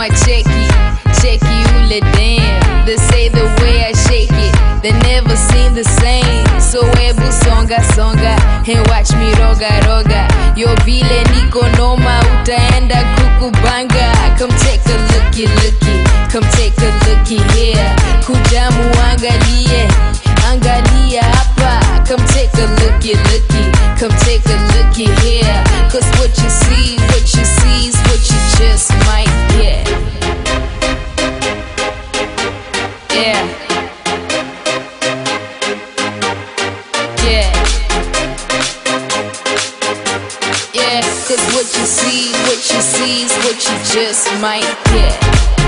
wanasema cheki ule damn. They say the way I shake it, they never seen the same. So ebu songa and watch me roga. Yo vile niko noma utaenda kukubanga. Come take a looky, come take a looky here. Kuja angalia hapa. Come take a looky, come take a looky here. Cause what you see is what you just might get. Yeah. Cause what you see is what you just might get.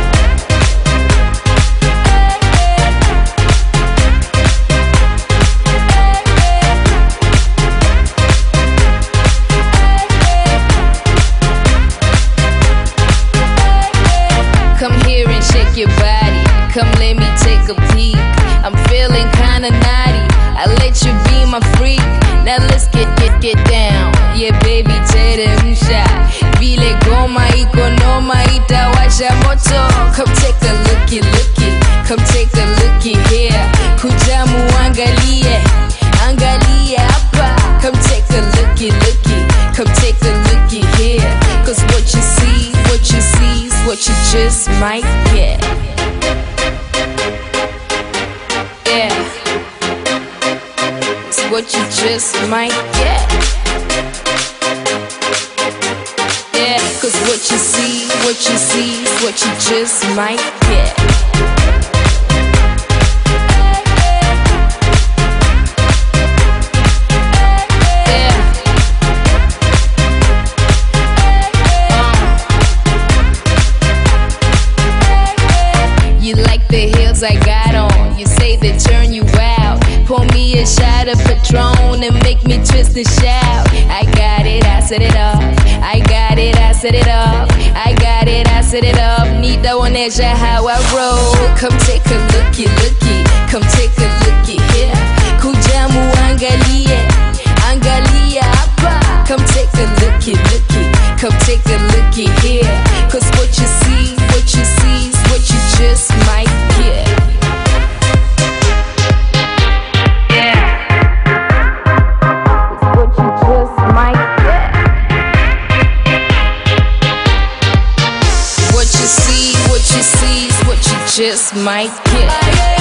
Come here and shake your body. Come let me take a peek. I'm feeling kinda naughty. I'll let you be my freak. Now let's get down. Yeah baby, teremsha. Vile goma iko noma itawasha moto. Come take a looky, come take a looky here. Kuja angalia hapa. Come take a looky, come take a looky here. Cause what you see is what you just might get. Yeah, it's what you just might get. Yeah, cause what you see is what you just might get. You like the heels I got on, you say they turn you out. Pour me a shot of Patron and make me twist and shout. I got it, I set it up. I got it, I set it up. I got it, I set it up. Nitaonesha how I roll. Come take a looky, come take a looky here. Kuja angalia hapa. Come take a looky, come take a looky here. Cause what you see is what you just might get. Yeah, it's what you just might get. What you see is what you just might get.